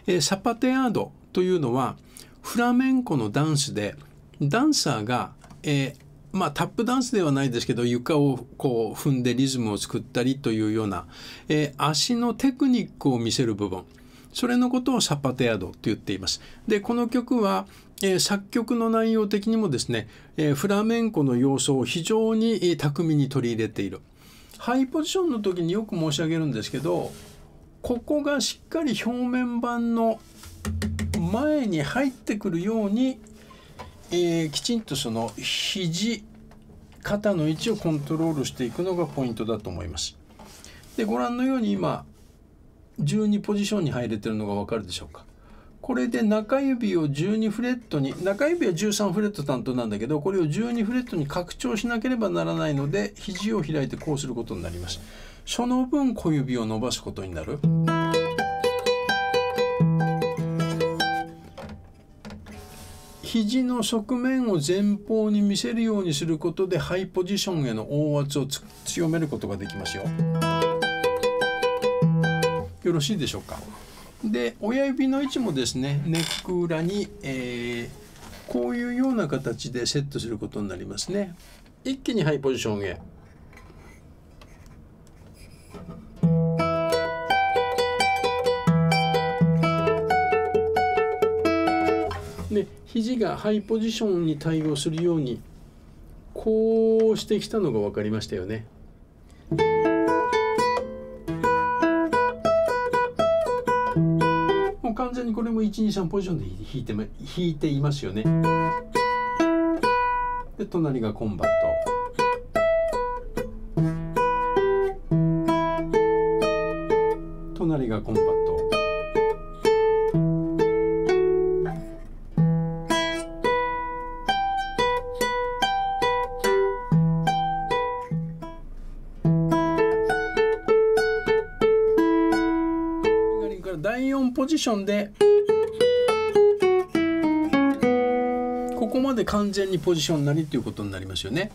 サパテアードというのはフラメンコのダンスで、ダンサーが、タップダンスではないですけど、床をこう踏んでリズムを作ったりというような、足のテクニックを見せる部分、それのことをサパテアードと言っています。でこの曲は、作曲の内容的にもですね、フラメンコの要素を非常に巧みに取り入れている。ハイポジションの時によく申し上げるんですけど、ここがしっかり表面板の前に入ってくるように、きちんとその肘肩の位置をコントロールしていくのがポイントだと思います。でご覧のように今12ポジションに入れてるのが分かるでしょうか。これで中指を12フレットに、中指は13フレット担当なんだけど、これを12フレットに拡張しなければならないので、肘を開いてこうすることになります。その分小指を伸ばすことになる。肘の側面を前方に見せるようにすることでハイポジションへの音圧を強めることができますよ。よろしいでしょうか。で親指の位置もですね、ネック裏に、こういうような形でセットすることになりますね。一気にハイポジションへ。で肘がハイポジションに対応するようにこうしてきたのが分かりましたよね。もう完全にこれも123ポジションで弾いていますよね。で隣がコンバット、隣がコンバット。第4ポジションでここまで完全にポジションなりということになりますよね。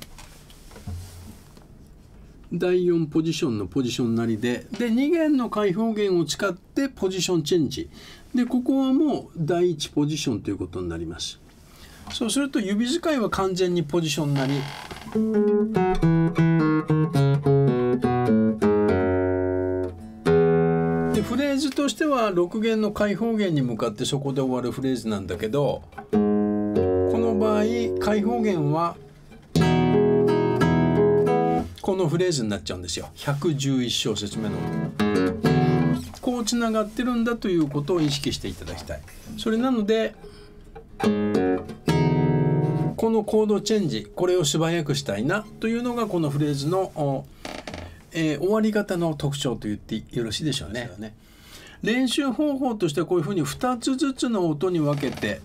第4ポジションのポジションなりで2弦の開放弦を使ってポジションチェンジで、ここはもう第1ポジションということになります。そうすると指使いは完全にポジションなり。フレーズとしては6弦の開放弦に向かってそこで終わるフレーズなんだけど、この場合開放弦はこのフレーズになっちゃうんですよ。111小節目のこうつながってるんだということを意識していただきたい。それなのでこのコードチェンジ、これを素早くしたいなというのがこのフレーズの終わり方の特徴と言ってよろしいでしょうね。練習方法としてはこういうふうに2つずつの音に分けて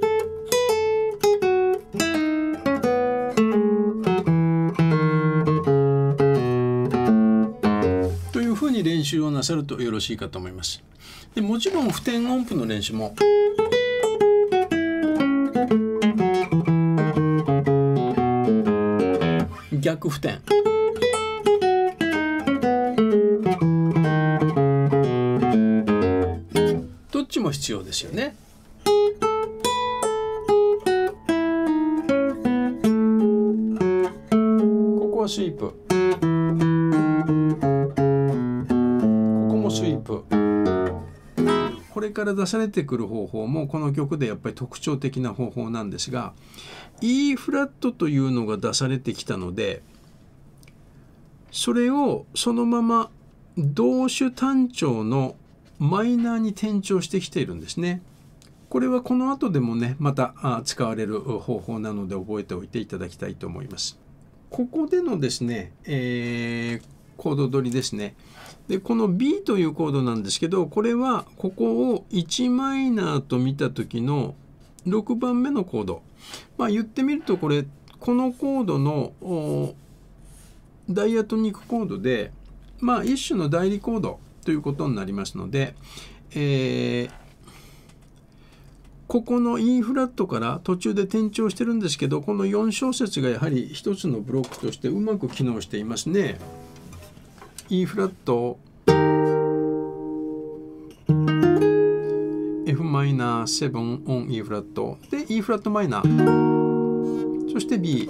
というふうに練習をなさるとよろしいかと思います。でもちろん付点音符の練習も逆付点どっちも必要ですよね。ここはスイープ、ここもスイープ。これから出されてくる方法もこの曲でやっぱり特徴的な方法なんですが、 E フラットというのが出されてきたので、それをそのまま同種単調のマイナーに転調してきているんですね。これはこの後でもねまた使われる方法なので覚えておいていただきたいと思います。ここでのですね、コード取りですね。でこの B というコードなんですけど、これはここを1マイナーと見た時の6番目のコード。言ってみるとこのコードのダイアトニックコードで一種の代理コードということになりますので、ここの E フラットから途中で転調してるんですけど、この4小節がやはり一つのブロックとしてうまく機能していますね。E フラット、 マイナー7 on E フラットで E フラットマイナー、そして B。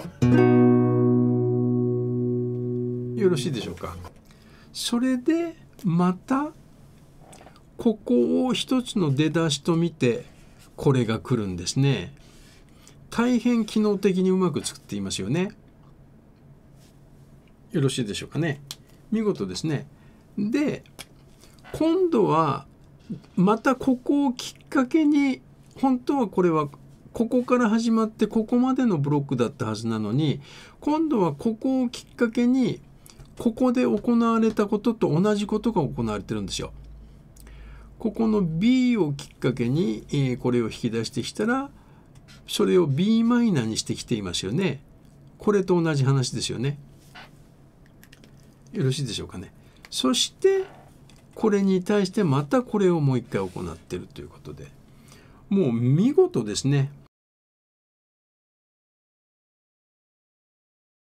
よろしいでしょうか。それでまたここを一つの出だしと見てこれが来るんですね。大変機能的にうまく作っていますよね。よろしいでしょうかね。見事ですね。で今度はまたここをきっかけに、本当はこれはここから始まってここまでのブロックだったはずなのに、今度はここをきっかけにここで行われたことと同じことが行われてるんですよ。ここの B をきっかけに、これを引き出してきたら、それを b マイナーにしてきていますよね。これと同じ話ですよね。よろしいでしょうかね。そしてこれに対してまたこれをもう一回行っているということで、もう見事ですね。